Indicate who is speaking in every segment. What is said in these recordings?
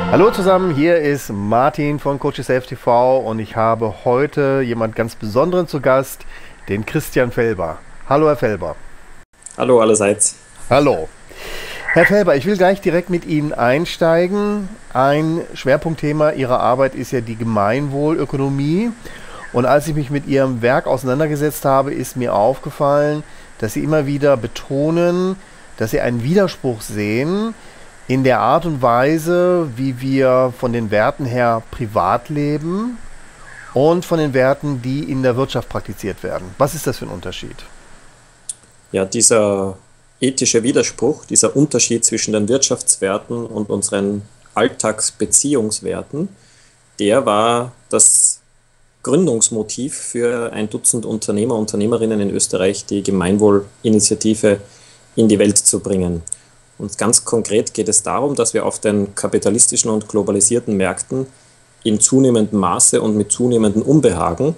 Speaker 1: Hallo zusammen, hier ist Martin von Coaches TV und ich habe heute jemand ganz Besonderen zu Gast, den Christian Felber. Hallo Herr Felber.
Speaker 2: Hallo allerseits.
Speaker 1: Hallo. Herr Felber, ich will gleich direkt mit Ihnen einsteigen. Ein Schwerpunktthema Ihrer Arbeit ist ja die Gemeinwohlökonomie. Und als ich mich mit Ihrem Werk auseinandergesetzt habe, ist mir aufgefallen, dass Sie immer wieder betonen, dass Sie einen Widerspruch sehen in der Art und Weise, wie wir von den Werten her privat leben und von den Werten, die in der Wirtschaft praktiziert werden. Was ist das für ein Unterschied?
Speaker 2: Ja, dieser ethische Widerspruch, dieser Unterschied zwischen den Wirtschaftswerten und unseren Alltagsbeziehungswerten, der war das Gründungsmotiv für ein Dutzend Unternehmer, Unternehmerinnen in Österreich, die Gemeinwohlinitiative in die Welt zu bringen. Und ganz konkret geht es darum, dass wir auf den kapitalistischen und globalisierten Märkten in zunehmendem Maße und mit zunehmendem Unbehagen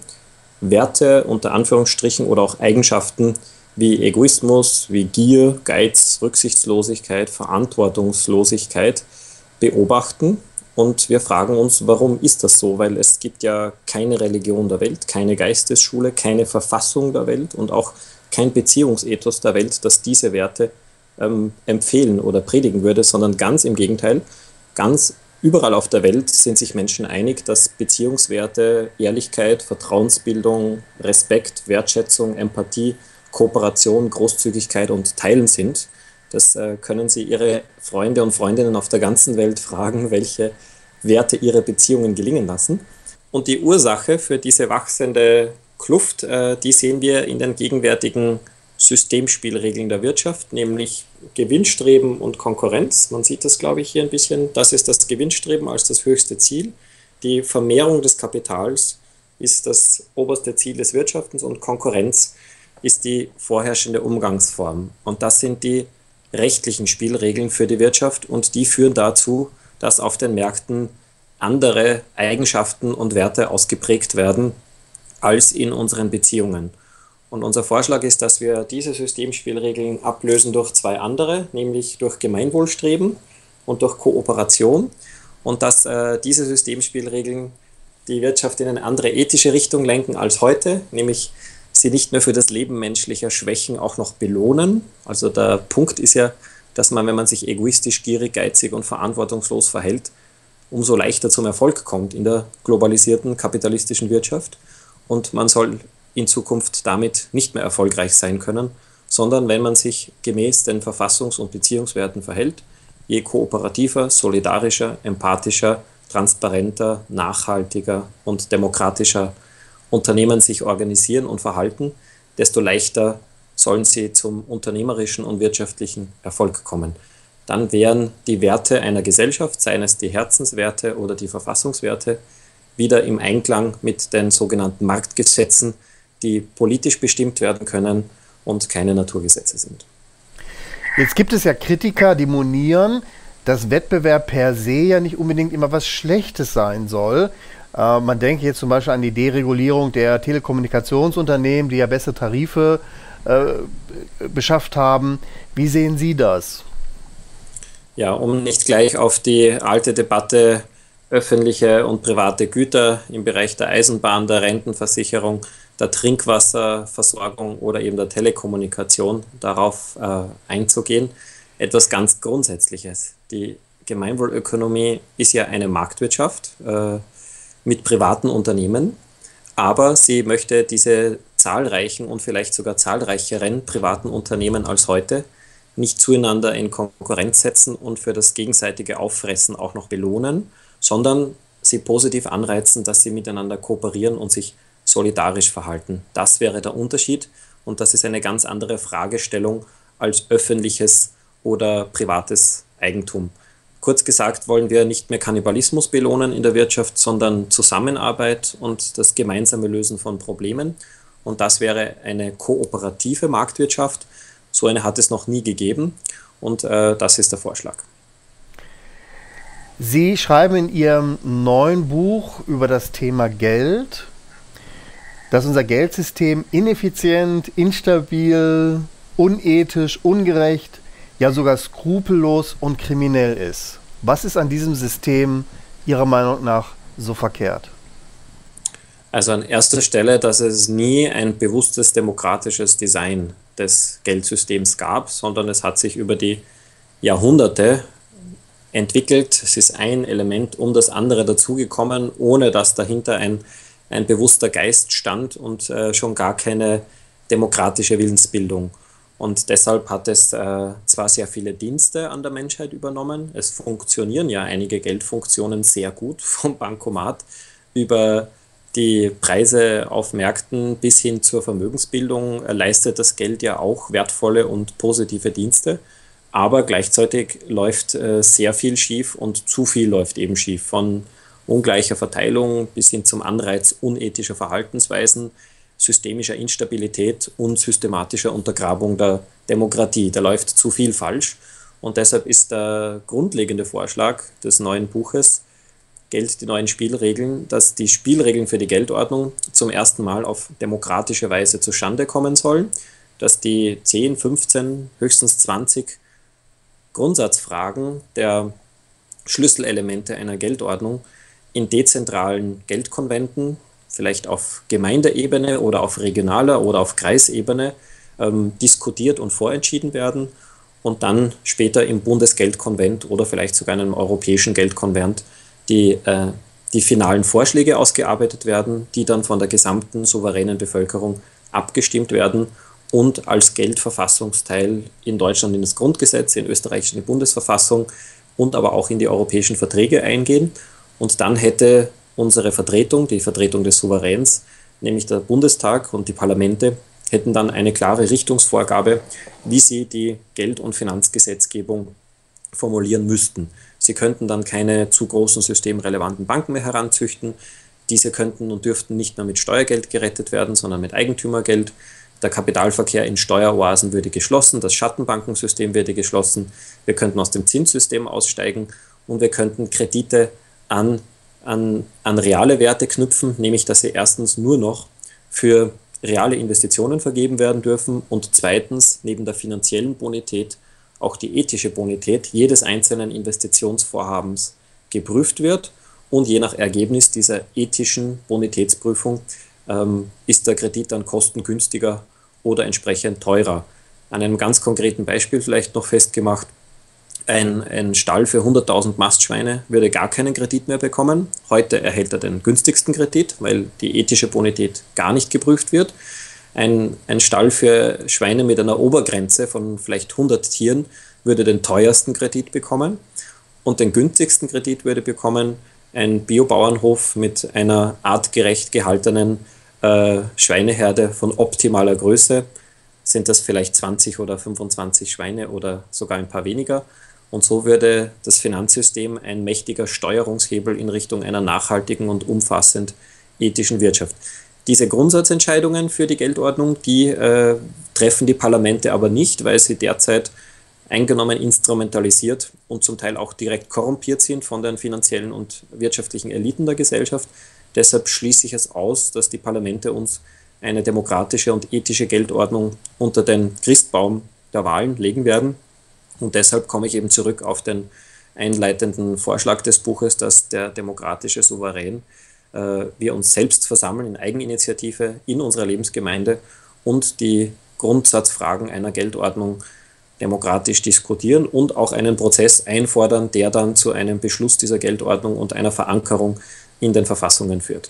Speaker 2: Werte unter Anführungsstrichen oder auch Eigenschaften wie Egoismus, wie Gier, Geiz, Rücksichtslosigkeit, Verantwortungslosigkeit beobachten. Und wir fragen uns, warum ist das so? Weil es gibt ja keine Religion der Welt, keine Geistesschule, keine Verfassung der Welt und auch kein Beziehungsethos der Welt, das diese Werte empfehlen oder predigen würde, sondern ganz im Gegenteil. Ganz überall auf der Welt sind sich Menschen einig, dass Beziehungswerte, Ehrlichkeit, Vertrauensbildung, Respekt, Wertschätzung, Empathie, Kooperation, Großzügigkeit und Teilen sind. Das können Sie Ihre Freunde und Freundinnen auf der ganzen Welt fragen, welche Werte Ihre Beziehungen gelingen lassen. Und die Ursache für diese wachsende Kluft, die sehen wir in den gegenwärtigen Systemspielregeln der Wirtschaft, nämlich Gewinnstreben und Konkurrenz. Man sieht das, glaube ich, hier ein bisschen. Das ist das Gewinnstreben als das höchste Ziel. Die Vermehrung des Kapitals ist das oberste Ziel des Wirtschaftens und Konkurrenz ist die vorherrschende Umgangsform. Und das sind die rechtlichen Spielregeln für die Wirtschaft und die führen dazu, dass auf den Märkten andere Eigenschaften und Werte ausgeprägt werden als in unseren Beziehungen. Und unser Vorschlag ist, dass wir diese Systemspielregeln ablösen durch zwei andere, nämlich durch Gemeinwohlstreben und durch Kooperation. Und dass diese Systemspielregeln die Wirtschaft in eine andere ethische Richtung lenken als heute, nämlich sie nicht mehr für das Leben menschlicher Schwächen auch noch belohnen. Also der Punkt ist ja, dass man, wenn man sich egoistisch, gierig, geizig und verantwortungslos verhält, umso leichter zum Erfolg kommt in der globalisierten kapitalistischen Wirtschaft. Und man soll in Zukunft damit nicht mehr erfolgreich sein können, sondern wenn man sich gemäß den Verfassungs- und Beziehungswerten verhält, je kooperativer, solidarischer, empathischer, transparenter, nachhaltiger und demokratischer Unternehmen sich organisieren und verhalten, desto leichter sollen sie zum unternehmerischen und wirtschaftlichen Erfolg kommen. Dann wären die Werte einer Gesellschaft, seien es die Herzenswerte oder die Verfassungswerte, wieder im Einklang mit den sogenannten Marktgesetzen, die politisch bestimmt werden können und keine Naturgesetze sind.
Speaker 1: Jetzt gibt es ja Kritiker, die monieren, dass Wettbewerb per se ja nicht unbedingt immer was Schlechtes sein soll. Man denkt jetzt zum Beispiel an die Deregulierung der Telekommunikationsunternehmen, die ja bessere Tarife beschafft haben. Wie sehen Sie das?
Speaker 2: Ja, um nicht gleich auf die alte Debatte öffentliche und private Güter im Bereich der Eisenbahn, der Rentenversicherung, der Trinkwasserversorgung oder eben der Telekommunikation darauf einzugehen. Etwas ganz Grundsätzliches. Die Gemeinwohlökonomie ist ja eine Marktwirtschaft mit privaten Unternehmen, aber sie möchte diese zahlreichen und vielleicht sogar zahlreicheren privaten Unternehmen als heute nicht zueinander in Konkurrenz setzen und für das gegenseitige Auffressen auch noch belohnen, sondern sie positiv anreizen, dass sie miteinander kooperieren und sich solidarisch verhalten. Das wäre der Unterschied und das ist eine ganz andere Fragestellung als öffentliches oder privates Eigentum. Kurz gesagt wollen wir nicht mehr Kannibalismus belohnen in der Wirtschaft, sondern Zusammenarbeit und das gemeinsame Lösen von Problemen. Und das wäre eine kooperative Marktwirtschaft. So eine hat es noch nie gegeben und das ist der Vorschlag.
Speaker 1: Sie schreiben in Ihrem neuen Buch über das Thema Geld, dass unser Geldsystem ineffizient, unethisch, ungerecht, ja sogar skrupellos und kriminell ist. Was ist an diesem System Ihrer Meinung nach so verkehrt?
Speaker 2: Also an erster Stelle, dass es nie ein bewusstes demokratisches Design des Geldsystems gab, sondern es hat sich über die Jahrhunderte entwickelt. Es ist ein Element um das andere dazugekommen, ohne dass dahinter ein bewusster Geist stand und schon gar keine demokratische Willensbildung. Und deshalb hat es zwar sehr viele Dienste an der Menschheit übernommen, es funktionieren ja einige Geldfunktionen sehr gut, vom Bankomat über die Preise auf Märkten bis hin zur Vermögensbildung leistet das Geld ja auch wertvolle und positive Dienste. Aber gleichzeitig läuft sehr viel schief und zu viel läuft eben schief. Von ungleicher Verteilung bis hin zum Anreiz unethischer Verhaltensweisen, systemischer Instabilität und systematischer Untergrabung der Demokratie. Da läuft zu viel falsch. Und deshalb ist der grundlegende Vorschlag des neuen Buches Geld, die neuen Spielregeln, dass die Spielregeln für die Geldordnung zum ersten Mal auf demokratische Weise zustande kommen sollen, dass die 10, 15, höchstens 20 Grundsatzfragen der Schlüsselelemente einer Geldordnung in dezentralen Geldkonventen, vielleicht auf Gemeindeebene oder auf regionaler oder auf Kreisebene, diskutiert und vorentschieden werden und dann später im Bundesgeldkonvent oder vielleicht sogar in einem europäischen Geldkonvent die finalen Vorschläge ausgearbeitet werden, die dann von der gesamten souveränen Bevölkerung abgestimmt werden und als Geldverfassungsteil in Deutschland in das Grundgesetz, in Österreich in die Bundesverfassung und aber auch in die europäischen Verträge eingehen. Und dann hätte unsere Vertretung, die Vertretung des Souveräns, nämlich der Bundestag und die Parlamente, hätten dann eine klare Richtungsvorgabe, wie sie die Geld- und Finanzgesetzgebung formulieren müssten. Sie könnten dann keine zu großen systemrelevanten Banken mehr heranzüchten. Diese könnten und dürften nicht mehr mit Steuergeld gerettet werden, sondern mit Eigentümergeld. Der Kapitalverkehr in Steueroasen würde geschlossen, das Schattenbankensystem würde geschlossen. Wir könnten aus dem Zinssystem aussteigen und wir könnten Kredite an reale Werte knüpfen, nämlich dass sie erstens nur noch für reale Investitionen vergeben werden dürfen und zweitens neben der finanziellen Bonität auch die ethische Bonität jedes einzelnen Investitionsvorhabens geprüft wird und je nach Ergebnis dieser ethischen Bonitätsprüfung ist der Kredit dann kostengünstiger oder entsprechend teurer. An einem ganz konkreten Beispiel vielleicht noch festgemacht, ein Stall für 100.000 Mastschweine würde gar keinen Kredit mehr bekommen. Heute erhält er den günstigsten Kredit, weil die ethische Bonität gar nicht geprüft wird. Ein Stall für Schweine mit einer Obergrenze von vielleicht 100 Tieren würde den teuersten Kredit bekommen und den günstigsten Kredit würde bekommen ein Biobauernhof mit einer artgerecht gehaltenen Schweineherde von optimaler Größe. Sind das vielleicht 20 oder 25 Schweine oder sogar ein paar weniger. Und so würde das Finanzsystem ein mächtiger Steuerungshebel in Richtung einer nachhaltigen und umfassend ethischen Wirtschaft. Diese Grundsatzentscheidungen für die Geldordnung, die treffen die Parlamente aber nicht, weil sie derzeit eingenommen, instrumentalisiert und zum Teil auch direkt korrumpiert sind von den finanziellen und wirtschaftlichen Eliten der Gesellschaft. Deshalb schließe ich es aus, dass die Parlamente uns eine demokratische und ethische Geldordnung unter den Christbaum der Wahlen legen werden. Und deshalb komme ich eben zurück auf den einleitenden Vorschlag des Buches, dass der demokratische Souverän wir uns selbst versammeln in Eigeninitiative in unserer Lebensgemeinde und die Grundsatzfragen einer Geldordnung demokratisch diskutieren und auch einen Prozess einfordern, der dann zu einem Beschluss dieser Geldordnung und einer Verankerung in den Verfassungen führt.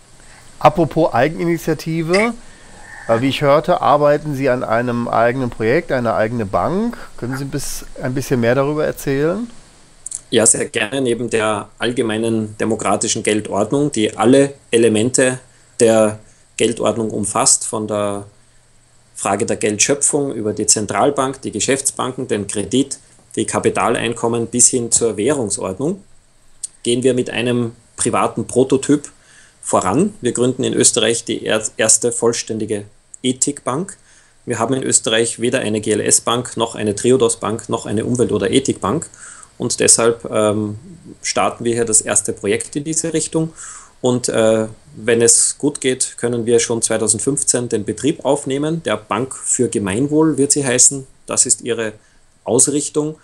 Speaker 1: Apropos Eigeninitiative, wie ich hörte, arbeiten Sie an einem eigenen Projekt, eine eigene Bank. Können Sie ein bisschen mehr darüber erzählen?
Speaker 2: Ja, sehr gerne. Neben der allgemeinen demokratischen Geldordnung, die alle Elemente der Geldordnung umfasst, von der Frage der Geldschöpfung über die Zentralbank, die Geschäftsbanken, den Kredit, die Kapitaleinkommen bis hin zur Währungsordnung, gehen wir mit einem privaten Prototyp voran. Wir gründen in Österreich die erste vollständige Ethikbank. Wir haben in Österreich weder eine GLS-Bank, noch eine Triodos-Bank, noch eine Umwelt- oder Ethikbank. Und deshalb starten wir hier das erste Projekt in diese Richtung. Und wenn es gut geht, können wir schon 2015 den Betrieb aufnehmen. Der Bank für Gemeinwohl wird sie heißen. Das ist ihre Ausrichtung.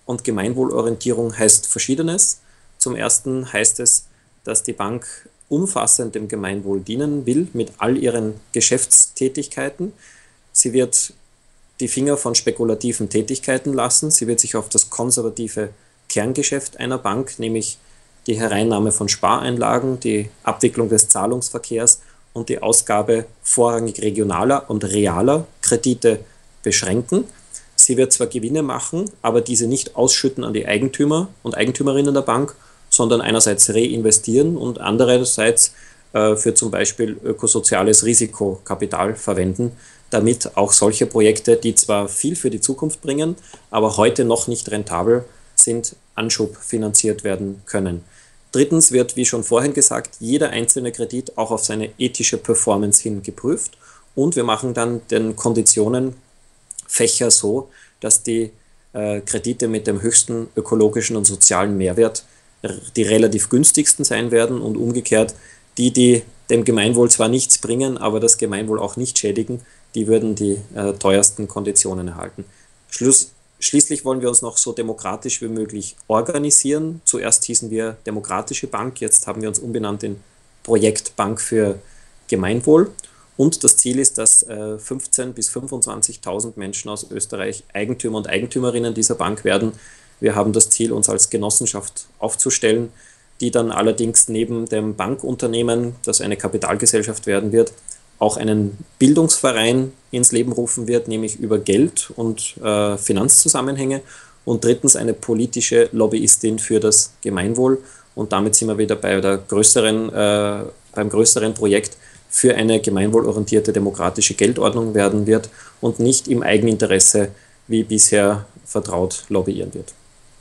Speaker 2: und Gemeinwohlorientierung heißt Verschiedenes. Zum Ersten heißt es, dass die Bank umfassend dem Gemeinwohl dienen will mit all ihren Geschäftstätigkeiten. Sie wird die Finger von spekulativen Tätigkeiten lassen. Sie wird sich auf das konservative Kerngeschäft einer Bank, nämlich die Hereinnahme von Spareinlagen, die Abwicklung des Zahlungsverkehrs und die Ausgabe vorrangig regionaler und realer Kredite beschränken. Sie wird zwar Gewinne machen, aber diese nicht ausschütten an die Eigentümer und Eigentümerinnen der Bank, sondern einerseits reinvestieren und andererseits für zum Beispiel ökosoziales Risikokapital verwenden, damit auch solche Projekte, die zwar viel für die Zukunft bringen, aber heute noch nicht rentabel sind, anschubfinanziert werden können. Drittens wird, wie schon vorhin gesagt, jeder einzelne Kredit auch auf seine ethische Performance hin geprüft und wir machen dann den Konditionenfächer so, dass die Kredite mit dem höchsten ökologischen und sozialen Mehrwert die relativ günstigsten sein werden und umgekehrt die dem Gemeinwohl zwar nichts bringen, aber das Gemeinwohl auch nicht schädigen, die würden die teuersten Konditionen erhalten. Schließlich wollen wir uns noch so demokratisch wie möglich organisieren. Zuerst hießen wir Demokratische Bank, jetzt haben wir uns umbenannt in Projekt Bank für Gemeinwohl. Und das Ziel ist, dass 15.000 bis 25.000 Menschen aus Österreich Eigentümer und Eigentümerinnen dieser Bank werden. Wir haben das Ziel, uns als Genossenschaft aufzustellen, die dann allerdings neben dem Bankunternehmen, das eine Kapitalgesellschaft werden wird, auch einen Bildungsverein ins Leben rufen wird, nämlich über Geld und Finanzzusammenhänge. Und drittens eine politische Lobbyistin für das Gemeinwohl. Und damit sind wir wieder beim größeren Projekt für eine gemeinwohlorientierte demokratische Geldordnung werden wird und nicht im Eigeninteresse wie bisher vertraut lobbyieren wird.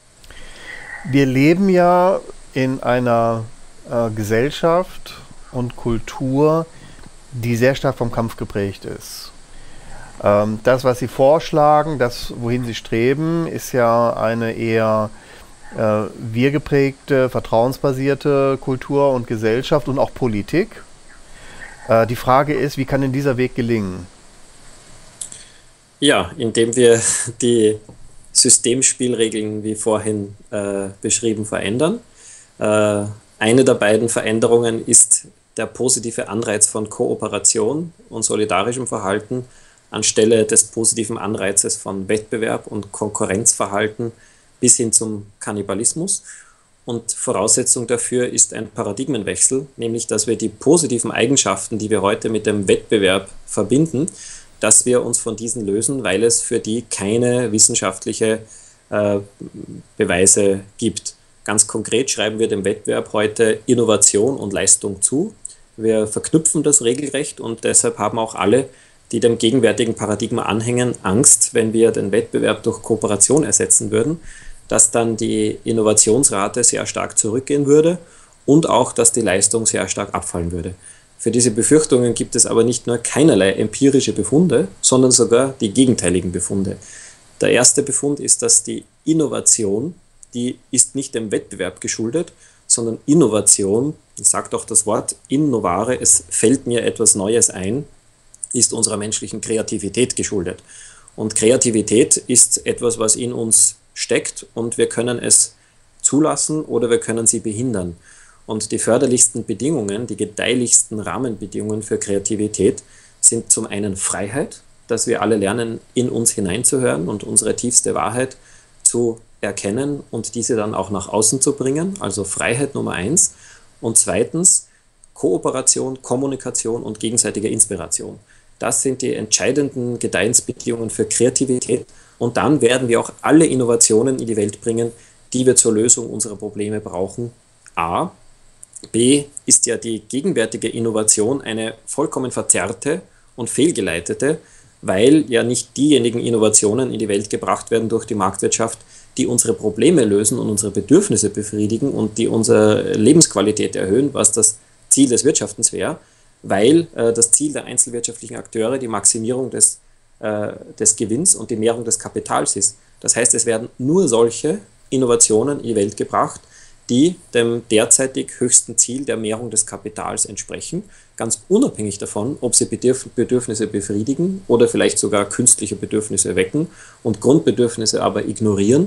Speaker 1: Wir leben ja in einer Gesellschaft und Kultur, die sehr stark vom Kampf geprägt ist. Das, was Sie vorschlagen, das, wohin Sie streben, ist ja eine eher wir-geprägte, vertrauensbasierte Kultur und Gesellschaft und auch Politik. Die Frage ist, wie kann denn dieser Weg gelingen?
Speaker 2: Ja, indem wir die Systemspielregeln, wie vorhin beschrieben, verändern. Eine der beiden Veränderungen ist der positive Anreiz von Kooperation und solidarischem Verhalten anstelle des positiven Anreizes von Wettbewerb und Konkurrenzverhalten bis hin zum Kannibalismus. Und Voraussetzung dafür ist ein Paradigmenwechsel, nämlich dass wir die positiven Eigenschaften, die wir heute mit dem Wettbewerb verbinden, dass wir uns von diesen lösen, weil es für die keine wissenschaftliche Beweise gibt. Ganz konkret schreiben wir dem Wettbewerb heute Innovation und Leistung zu. Wir verknüpfen das regelrecht und deshalb haben auch alle, die dem gegenwärtigen Paradigma anhängen, Angst, wenn wir den Wettbewerb durch Kooperation ersetzen würden, dass dann die Innovationsrate sehr stark zurückgehen würde und auch, dass die Leistung sehr stark abfallen würde. Für diese Befürchtungen gibt es aber nicht nur keinerlei empirische Befunde, sondern sogar die gegenteiligen Befunde. Der erste Befund ist, dass die Innovation, die ist nicht dem Wettbewerb geschuldet, sondern Innovation, sagt auch das Wort innovare, es fällt mir etwas Neues ein, ist unserer menschlichen Kreativität geschuldet. Und Kreativität ist etwas, was in uns steckt und wir können es zulassen oder wir können sie behindern. Und die förderlichsten Bedingungen, die gedeihlichsten Rahmenbedingungen für Kreativität sind zum einen Freiheit, dass wir alle lernen, in uns hineinzuhören und unsere tiefste Wahrheit zu erkennen und diese dann auch nach außen zu bringen, also Freiheit Nummer 1. Und zweitens Kooperation, Kommunikation und gegenseitige Inspiration. Das sind die entscheidenden Gedeihensbedingungen für Kreativität und dann werden wir auch alle Innovationen in die Welt bringen, die wir zur Lösung unserer Probleme brauchen. A. B. ist ja die gegenwärtige Innovation eine vollkommen verzerrte und fehlgeleitete, weil ja nicht diejenigen Innovationen in die Welt gebracht werden durch die Marktwirtschaft, die unsere Probleme lösen und unsere Bedürfnisse befriedigen und die unsere Lebensqualität erhöhen, was das Ziel des Wirtschaftens wäre, weil das Ziel der einzelwirtschaftlichen Akteure die Maximierung des Gewinns und die Mehrung des Kapitals ist. Das heißt, es werden nur solche Innovationen in die Welt gebracht, die dem derzeitig höchsten Ziel der Mehrung des Kapitals entsprechen, ganz unabhängig davon, ob sie Bedürfnisse befriedigen oder vielleicht sogar künstliche Bedürfnisse wecken und Grundbedürfnisse aber ignorieren.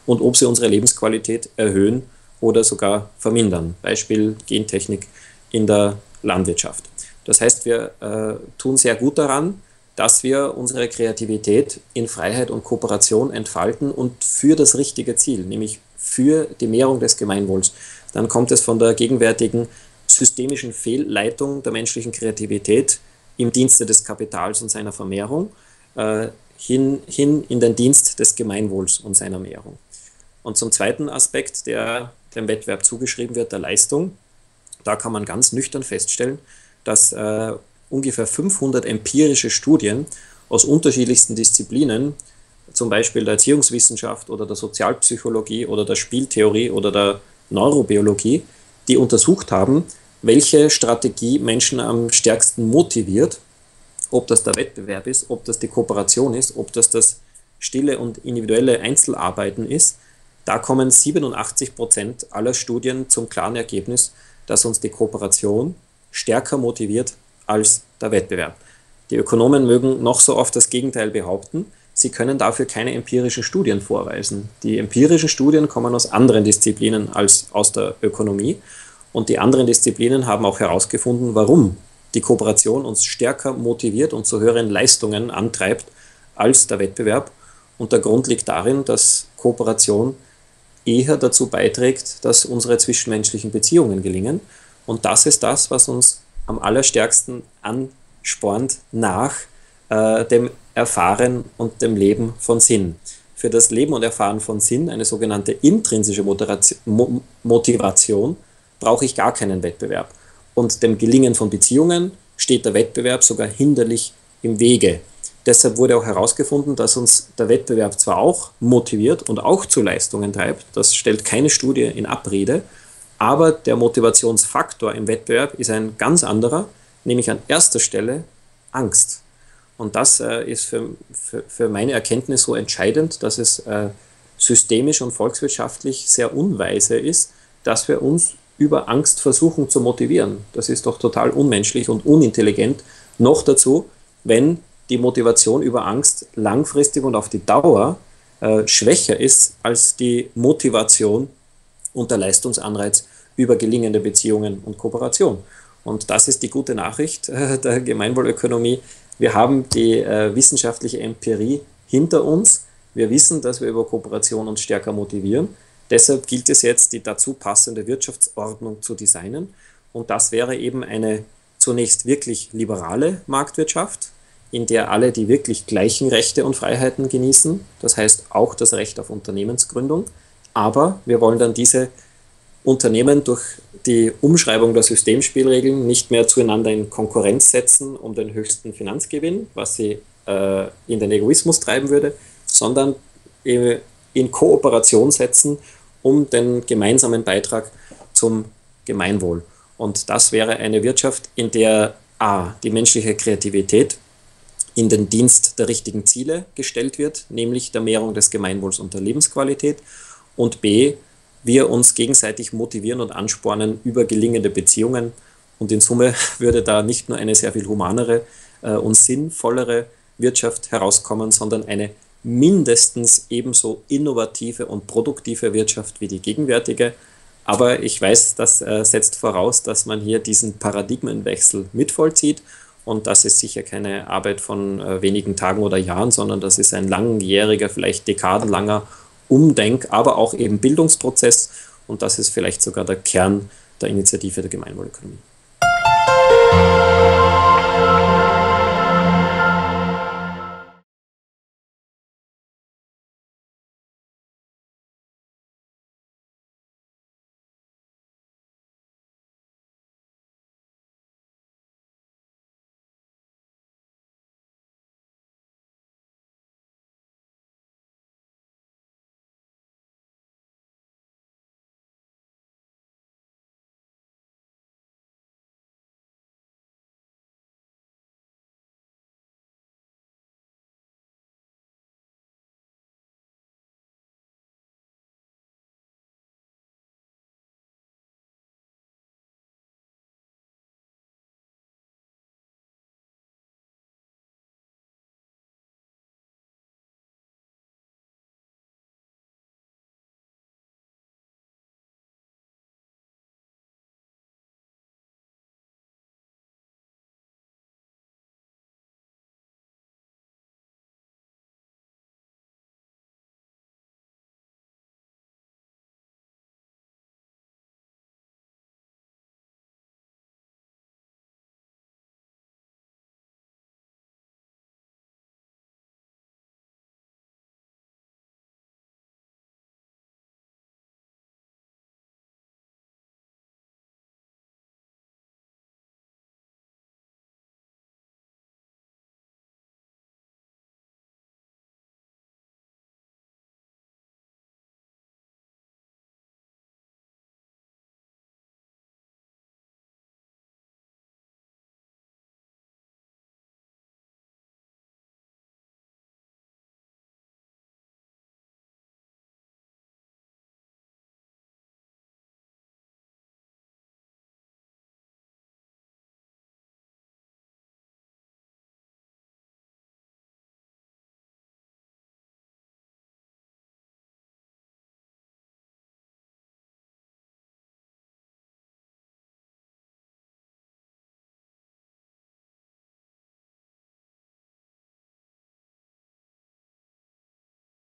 Speaker 2: und ob sie unsere Lebensqualität erhöhen oder sogar vermindern. Beispiel Gentechnik in der Landwirtschaft. Das heißt, wir tun sehr gut daran, dass wir unsere Kreativität in Freiheit und Kooperation entfalten und für das richtige Ziel, nämlich für die Mehrung des Gemeinwohls. Dann kommt es von der gegenwärtigen systemischen Fehlleitung der menschlichen Kreativität im Dienste des Kapitals und seiner Vermehrung hin in den Dienst des Gemeinwohls und seiner Mehrung. Und zum zweiten Aspekt, der dem Wettbewerb zugeschrieben wird, der Leistung, da kann man ganz nüchtern feststellen, dass ungefähr 500 empirische Studien aus unterschiedlichsten Disziplinen, zum Beispiel der Erziehungswissenschaft oder der Sozialpsychologie oder der Spieltheorie oder der Neurobiologie, die untersucht haben, welche Strategie Menschen am stärksten motiviert, ob das der Wettbewerb ist, ob das die Kooperation ist, ob das stille und individuelle Einzelarbeiten ist. Da kommen 87% aller Studien zum klaren Ergebnis, dass uns die Kooperation stärker motiviert als der Wettbewerb. Die Ökonomen mögen noch so oft das Gegenteil behaupten, sie können dafür keine empirischen Studien vorweisen. Die empirischen Studien kommen aus anderen Disziplinen als aus der Ökonomie und die anderen Disziplinen haben auch herausgefunden, warum die Kooperation uns stärker motiviert und zu höheren Leistungen antreibt als der Wettbewerb. Und der Grund liegt darin, dass Kooperation eher dazu beiträgt, dass unsere zwischenmenschlichen Beziehungen gelingen. Und das ist das, was uns am allerstärksten anspornt nach dem Erfahren und dem Leben von Sinn. Für das Leben und Erfahren von Sinn, eine sogenannte intrinsische Motivation, brauche ich gar keinen Wettbewerb. Und dem Gelingen von Beziehungen steht der Wettbewerb sogar hinderlich im Wege. Deshalb wurde auch herausgefunden, dass uns der Wettbewerb zwar auch motiviert und auch zu Leistungen treibt, das stellt keine Studie in Abrede, aber der Motivationsfaktor im Wettbewerb ist ein ganz anderer, nämlich an erster Stelle Angst. Und das ist für meine Erkenntnis so entscheidend, dass es systemisch und volkswirtschaftlich sehr unweise ist, dass wir uns über Angst versuchen zu motivieren. Das ist doch total unmenschlich und unintelligent. Noch dazu, wenn die Motivation über Angst langfristig und auf die Dauer schwächer ist als die Motivation und der Leistungsanreiz über gelingende Beziehungen und Kooperation. Und das ist die gute Nachricht der Gemeinwohlökonomie. Wir haben die wissenschaftliche Empirie hinter uns. Wir wissen, dass wir über Kooperation uns stärker motivieren. Deshalb gilt es jetzt, die dazu passende Wirtschaftsordnung zu designen. Und das wäre eben eine zunächst wirklich liberale Marktwirtschaft, in der alle die wirklich gleichen Rechte und Freiheiten genießen. Das heißt auch das Recht auf Unternehmensgründung. Aber wir wollen dann diese Unternehmen durch die Umschreibung der Systemspielregeln nicht mehr zueinander in Konkurrenz setzen um den höchsten Finanzgewinn, was sie in den Egoismus treiben würde, sondern in Kooperation setzen um den gemeinsamen Beitrag zum Gemeinwohl. Und das wäre eine Wirtschaft, in der a. die menschliche Kreativität in den Dienst der richtigen Ziele gestellt wird, nämlich der Mehrung des Gemeinwohls und der Lebensqualität, und b. wir uns gegenseitig motivieren und anspornen über gelingende Beziehungen. Und in Summe würde da nicht nur eine sehr viel humanere und sinnvollere Wirtschaft herauskommen, sondern eine mindestens ebenso innovative und produktive Wirtschaft wie die gegenwärtige. Aber ich weiß, das setzt voraus, dass man hier diesen Paradigmenwechsel mitvollzieht. Und das ist sicher keine Arbeit von wenigen Tagen oder Jahren, sondern das ist ein langjähriger, vielleicht dekadenlanger Umdenk-, aber auch eben Bildungsprozess. Und das ist vielleicht sogar der Kern der Initiative der Gemeinwohlökonomie.